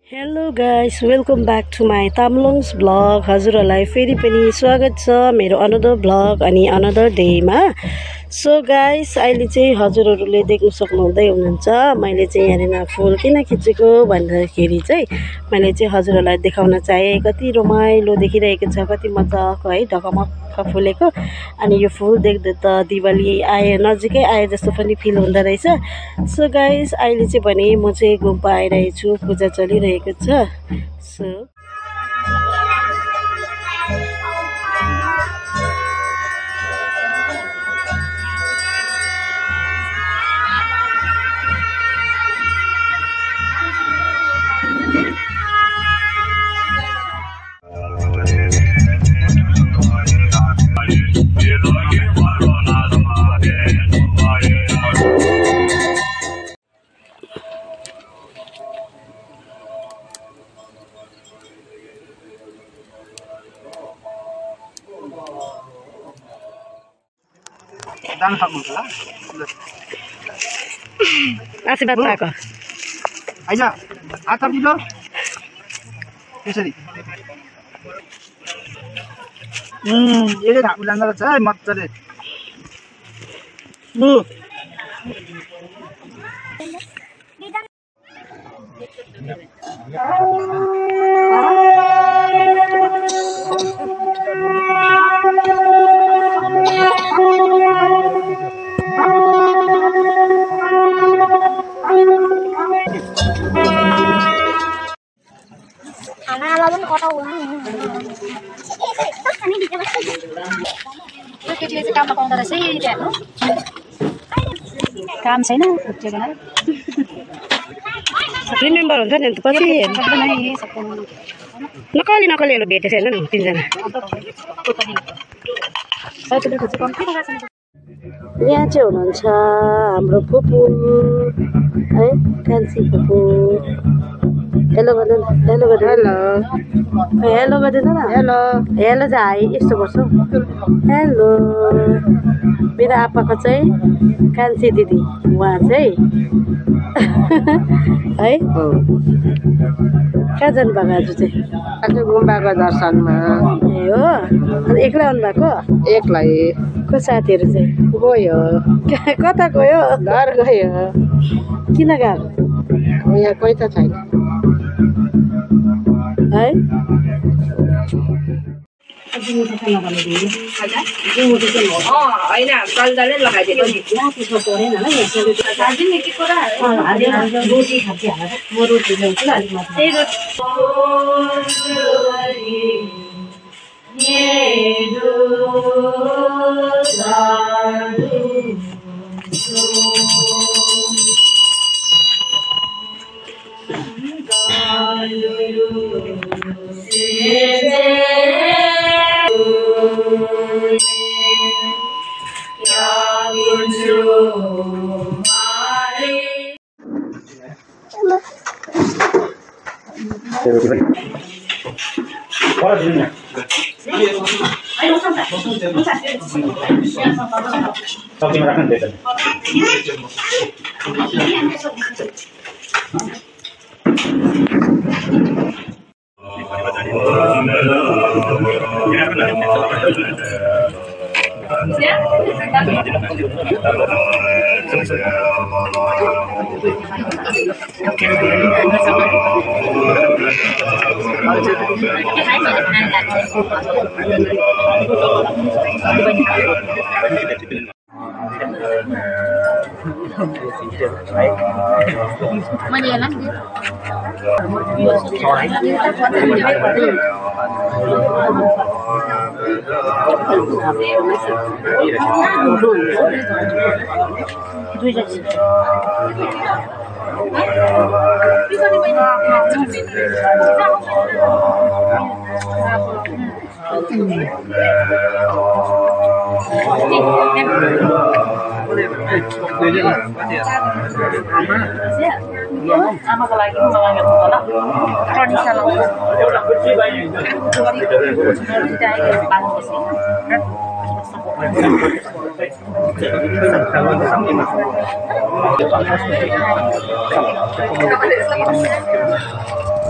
Hello guys, welcome back to my Tamlong's blog. हजुरहरूलाई फेरि पनि स्वागत छ मेरो अनदर ब्लग अनि अनदर डेमा। सो गाइस, अहिले चाहिँ हजुरहरूले देख्न सक्नुहुँदै हुनुहुन्छ मैले चाहिँ यहाँनिर फुल किन खिचेको भन्दाखेरि चाहिँ मैले चाहिँ हजुरहरूलाई देखाउन चाहेँ। कति रमाइलो देखिरहेको छ, कति मजाको है, ढकमक्क फुलेको। अनि यो फुल देख्दा त दिवाली आए नजिकै आए जस्तो पनि फिल हुँदो रहेछ। सो गाइस, अहिले चाहिँ भने म चाहिँ गुम्पा आइरहेको छु, पूजा चलिरहेको छ। सो आशीर्वाद पाएको आइज हात थपिलो त्यसरी एकै ढाकु लाँदो रहेछ है मजाले। काम पाउँदो रहेछ हेर्नु काम छैन रिमेम्बर हुन्छ नि पछि नकली नकलीहरू भेटेको छैन नि तिनजना। यहाँ चाहिँ हुनुहुन्छ हाम्रो फुपू है, कान्छी फुपू। हेलो गर्दैन, हेलो गर्दैन, हेलो हेलो गर्दैन न, हेलो हेलो चाहिँ हाई यस्तो गर्छु। हेलो मेरो आप्पाको चाहिँ कान्छी दिदी, उहाँ चाहिँ है कहाँ जानुभएको आज चाहिँ? आज गुम्बाको दर्शनमा। ए हो, अनि एक्लै आउनुभएको? एक्लै। को साथीहरू चाहिँ गयो? कता गयो? घर गयो। किन गएको? यहाँ कोही त छैन है। होइन कलदाले लगाइदिएको नि। रोटी खान्छ म रोटी ल्याउँछु अलिक मात्रै। आमाको लागि मगाएको होला ट्रेडिसनल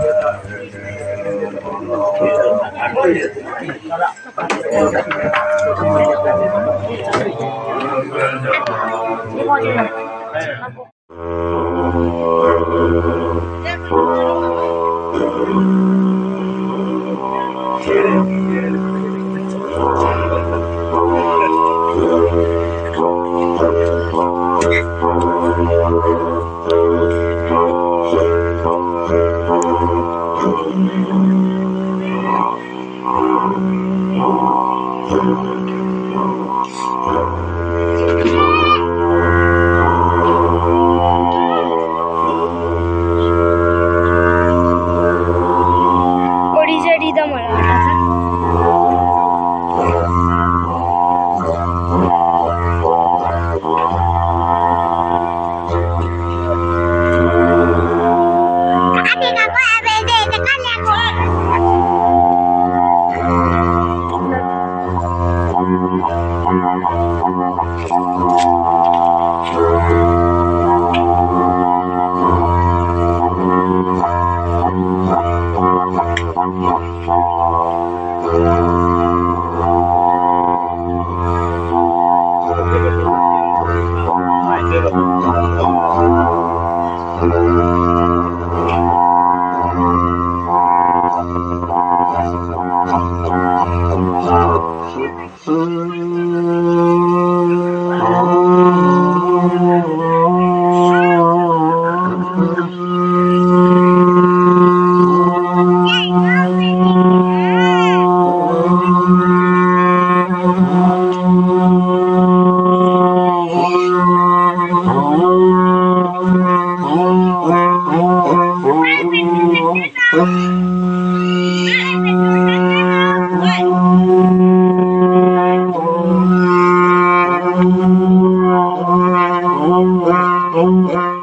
Oh,